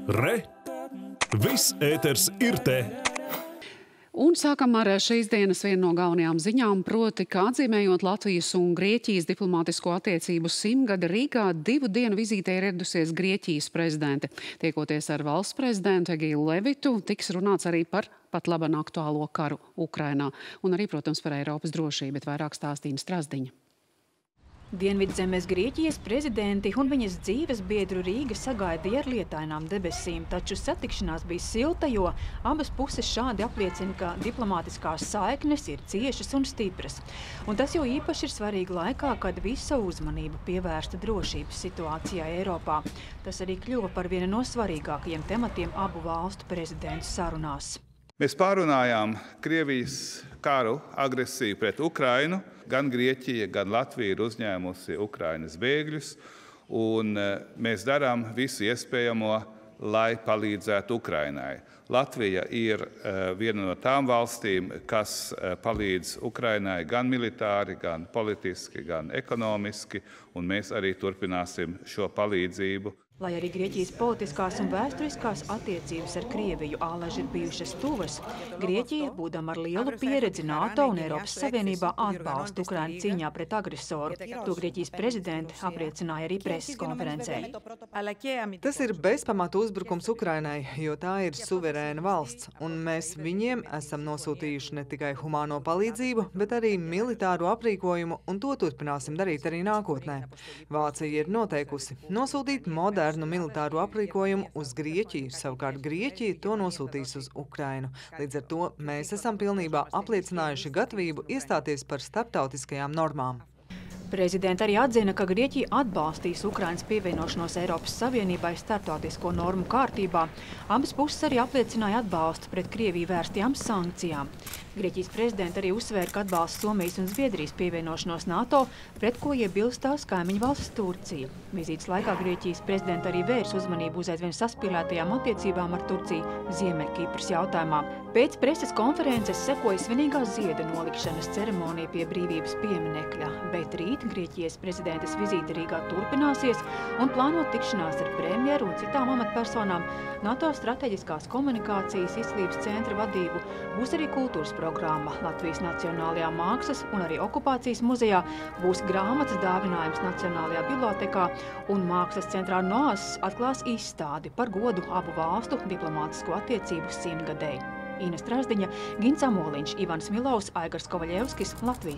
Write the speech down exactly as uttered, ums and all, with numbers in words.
Re! Viss ēters ir te! Un sākam ar šīs dienas vienu no galvenajām ziņām, proti, kā atzīmējot Latvijas un Grieķijas diplomātisko attiecību simtgadi Rīgā, divu dienu vizītē ir ieradusies Grieķijas prezidente. Tiekoties ar valsts prezidentu Egilu Levitu, tiks runāts arī par pat laban aktuālo karu Ukrainā. Un arī, protams, par Eiropas drošību, bet vairāk stāstīja Strazdiņa. Dienvidzemes Grieķijas prezidenti un viņas dzīves biedru Rīga sagaidīja ar lietainām debesīm, taču satikšanās bija silta, jo abas puses šādi apliecina, ka diplomātiskās saiknes ir ciešas un stipras. Un tas jau īpaši ir svarīgi laikā, kad visa uzmanība pievērsta drošības situācijā Eiropā. Tas arī kļuva par vienu no svarīgākajiem tematiem abu valstu prezidentu sarunās. Mēs pārunājām Krievijas karu, agresiju pret Ukrainu. Gan Grieķija, gan Latvija ir uzņēmusi Ukrainas bēgļus, un mēs darām visu iespējamo, lai palīdzētu Ukrainai. Latvija ir viena no tām valstīm, kas palīdz Ukrainai gan militāri, gan politiski, gan ekonomiski, un mēs arī turpināsim šo palīdzību. Lai arī Grieķijas politiskās un vēsturiskās attiecības ar Krieviju āleži ir bijušas tuvas, Grieķija, būdama ar lielu pieredzi NATO un Eiropas Savienībā, atbalsta Ukrainu cīņā pret agresoru. To Grieķijas prezidenti apliecināja arī preses konferencē. Tas ir bezpamata uzbrukums Ukrainai, jo tā ir suverēna valsts, un mēs viņiem esam nosūtījuši ne tikai humāno palīdzību, bet arī militāru aprīkojumu, un to turpināsim darīt arī nākotnē. Vācija ir noteikusi nosūtīt modernu militāru aprīkojumu uz Grieķiju, savukārt Grieķija to nosūtīs uz Ukrainu. Līdz ar to mēs esam pilnībā apliecinājuši gatavību iestāties par starptautiskajām normām. Prezidenti arī atzina, ka Grieķija atbalstīs Ukrainas pievienošanos Eiropas Savienībai starptautisko normu kārtībā. Abas puses arī apliecināja atbalstu pret Krieviju vērstajām sankcijām. Grieķijas prezidenti arī uzsvēra, ka atbalsta Somijas un Zviedrijas pievienošanos NATO, pret ko iebilstās kaimiņu valsts Turcija. Vizītes laikā Grieķijas prezidenti arī vērs uzmanību uz aizvien saspīlētajām attiecībām ar Turciju Ziemeļkipras jautājumā. Pēc preses konferences sekoja svinīgā zieda nolikšanas ceremonija pie brīvības pieminekļa, bet rīt Grieķijas prezidentes vizīte Rīgā turpināsies un plānot tikšanās ar premjeru un citām amatpersonām, NATO strateģiskās komunikācijas izglītības centra vadību, būs arī kultūras programma Latvijas Nacionālajā mākslas un arī okupācijas muzejā, būs grāmatas dāvinājums Nacionālajā bibliotekā un mākslas centrā Noas atklās izstādi par godu abu valstu diplomātisko attiecību simtgadēji. Ina Strazdiņa, Gins Amoliņš, Ivans Milaus, Aigars Kovaļevskis, Latvijas